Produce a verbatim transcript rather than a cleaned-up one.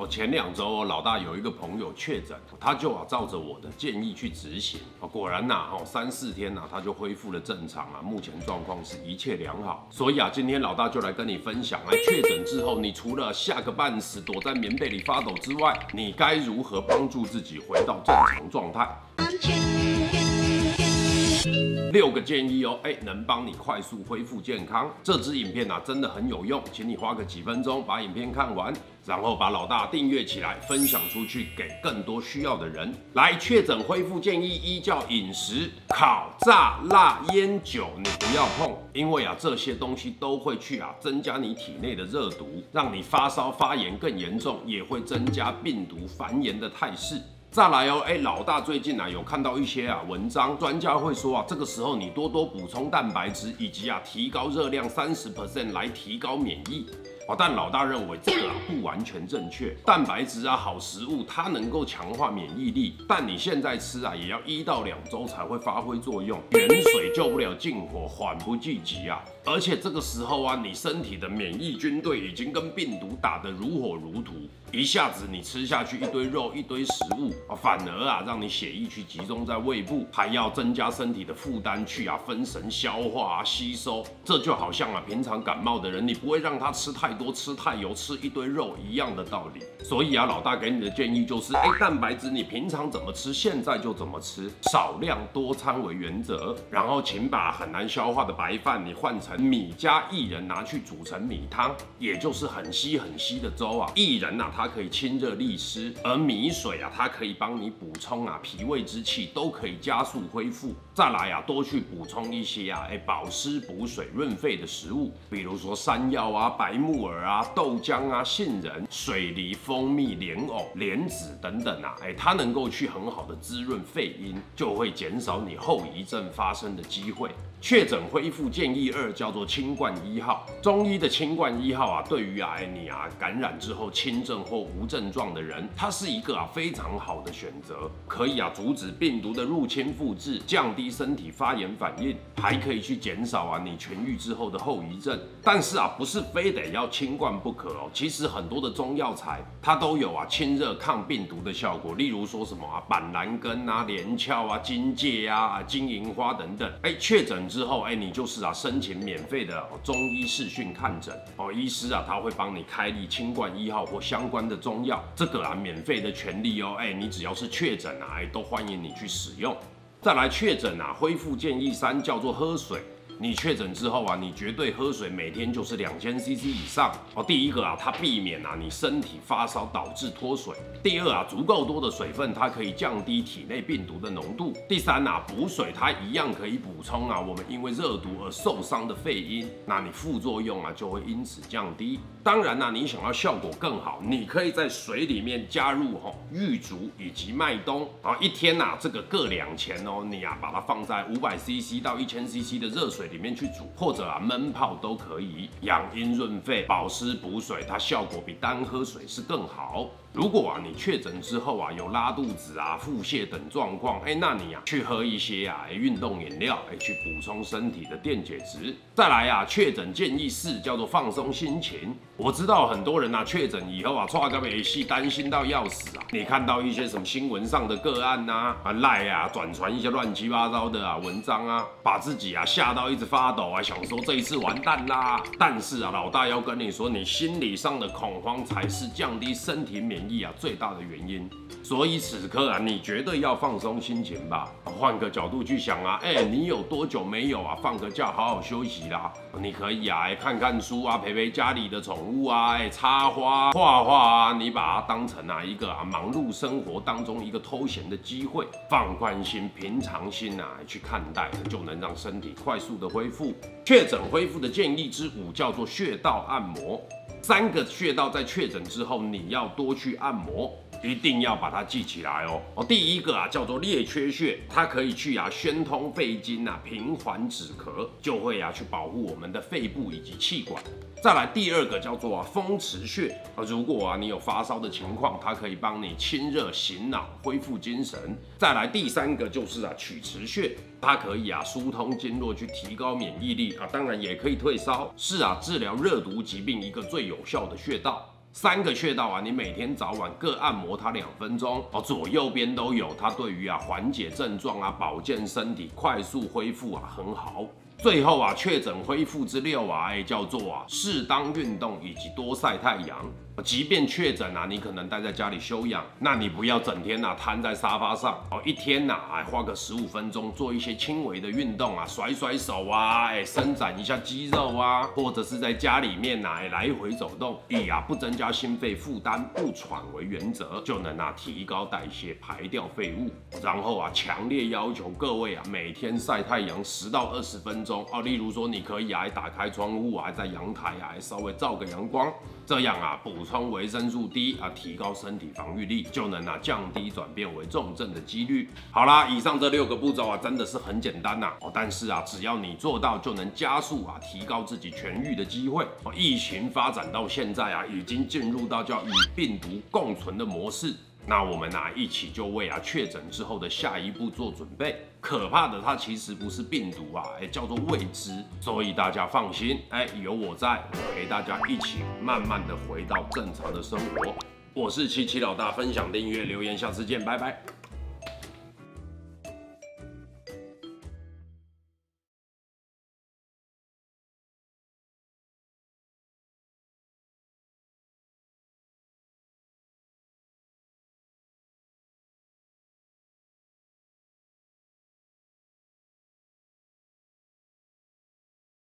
哦，前两周哦，老大有一个朋友确诊，他就啊照着我的建议去执行，哦，果然呐，哦三四天呐，他就恢复了正常啊，目前状况是一切良好。所以啊，今天老大就来跟你分享，哎，确诊之后，你除了吓个半死，躲在棉被里发抖之外，你该如何帮助自己回到正常状态？六个建议哦，哎，能帮你快速恢复健康。这支影片啊，真的很有用，请你花个几分钟把影片看完，然后把老大订阅起来，分享出去给更多需要的人。来，确诊恢复建议一叫饮食，烤、炸、辣、烟酒你不要碰，因为啊这些东西都会去啊增加你体内的热毒，让你发烧发炎更严重，也会增加病毒繁衍的态势。再来哦，哎，老大最近啊有看到一些啊文章，专家会说啊，这个时候你多多补充蛋白质，以及啊提高热量三十 percent 来提高免疫。哦，但老大认为这个啊不完全正确。蛋白质啊好食物，它能够强化免疫力，但你现在吃啊也要一到两周才会发挥作用。远水救不了近火，缓不济急啊！而且这个时候啊，你身体的免疫军队已经跟病毒打得如火如荼。一下子你吃下去一堆肉一堆食物啊，反而啊让你血液去集中在胃部，还要增加身体的负担去啊分神消化啊吸收。这就好像啊平常感冒的人，你不会让他吃太多吃太油吃一堆肉一样的道理。所以啊老大给你的建议就是，哎，蛋白质你平常怎么吃，现在就怎么吃，少量多餐为原则。然后请把很难消化的白饭你换成米加薏仁拿去煮成米汤，也就是很稀很稀的粥啊。薏仁啊它可以清热利湿，而米水啊，它可以帮你补充啊脾胃之气，都可以加速恢复。再来啊，多去补充一些啊，哎保湿补水润肺的食物，比如说山药啊、白木耳啊、豆浆啊、杏仁、水梨、蜂蜜、莲藕、莲子等等啊，哎它能够去很好的滋润肺阴，就会减少你后遗症发生的机会。确诊恢复建议二叫做清冠一号，中医的清冠一号啊，对于啊你啊感染之后轻症或无症状的人，它是一个啊非常好的选择，可以啊阻止病毒的入侵复制，降低身体发炎反应，还可以去减少啊你痊愈之后的后遗症。但是啊不是非得要清冠不可哦，其实很多的中药材它都有啊清热抗病毒的效果，例如说什么啊板蓝根啊、连翘啊、荆芥啊、金银花等等。哎，确诊之后，哎，你就是啊，申请免费的中医视讯看诊哦，医师啊他会帮你开立清冠一号或相关的中药，这个啊免费的权利哦，哎，你只要是确诊啊，哎，都欢迎你去使用。再来确诊啊，恢复建议三叫做喝水。你确诊之后啊，你绝对喝水每天就是两千 C C 以上哦。第一个啊，它避免啊你身体发烧导致脱水；第二啊，足够多的水分，它可以降低体内病毒的浓度；第三啊，补水它一样可以补充啊我们因为热毒而受伤的肺阴，那你副作用啊就会因此降低。当然啦、啊，你想要效果更好，你可以在水里面加入吼、哦、玉竹以及麦冬，然后一天呐、啊、这个各两钱哦，你啊把它放在五百 C C 到一千 C C 的热水里面去煮，或者啊焖泡都可以，养阴润肺、保湿补水，它效果比单喝水是更好。如果啊你确诊之后啊有拉肚子啊、腹泻等状况，哎，那你啊去喝一些啊运动饮料，哎，去补充身体的电解质。再来啊，确诊建议四叫做放松心情。我知道很多人啊确诊以后啊，错个没戏，担心到要死啊。你看到一些什么新闻上的个案呐、啊，啊赖啊转传一些乱七八糟的啊文章啊，把自己啊吓到一直发抖啊，想说这一次完蛋啦。但是啊，老大要跟你说，你心理上的恐慌才是降低身体免疫啊最大的原因。所以此刻啊，你绝对要放松心情吧。换个角度去想啊，哎、欸，你有多久没有啊放个假好好休息啦？你可以啊，看看书啊，陪陪家里的宠物啊，哎、欸，插花、画画啊，你把它当成啊一个啊忙碌生活当中一个偷闲的机会，放宽心、平常心啊去看待，就能让身体快速的恢复。确诊恢复的建议之五叫做穴道按摩。三个穴道在确诊之后，你要多去按摩，一定要把它记起来哦。哦，第一个啊叫做列缺穴，它可以去啊宣通肺经啊，平缓止咳，就会啊去保护我们的肺部以及气管。再来第二个叫做啊风池穴啊，如果啊你有发烧的情况，它可以帮你清热醒脑，恢复精神。再来第三个就是啊曲池穴，它可以啊疏通经络，去提高免疫力啊，当然也可以退烧，是啊治疗热毒疾病一个最有效的穴道。 三个穴道啊，你每天早晚各按摩它两分钟哦，左右边都有，它对于啊缓解症状啊、保健身体、快速恢复啊很好。最后啊，确诊恢复之六啊，哎，叫做啊适当运动以及多晒太阳。即便确诊啊，你可能待在家里休养，那你不要整天啊瘫在沙发上哦，一天呐、啊，哎花个十五分钟做一些轻微的运动啊，甩甩手啊，哎伸展一下肌肉啊，或者是在家里面呐、啊，哎来回走动，以啊不增加心肺负担、不喘为原则，就能啊提高代谢、排掉废物。然后啊，强烈要求各位啊每天晒太阳十到二十分钟哦，例如说你可以啊打开窗户啊，在阳台啊稍微照个阳光，这样啊补充维生素 D 啊，提高身体防御力，就能啊降低转变为重症的几率。好啦，以上这六个步骤啊，真的是很简单呐、哦，但是啊，只要你做到，就能加速啊提高自己痊愈的机会。哦，疫情发展到现在啊，已经进入到叫与病毒共存的模式。那我们啊一起就为啊确诊之后的下一步做准备。可怕的它其实不是病毒啊，哎叫做未知，所以大家放心，哎有我在，我陪大家一起慢慢的回到正常的生活。我是七七老大，分享、订阅、留言，下次见，拜拜。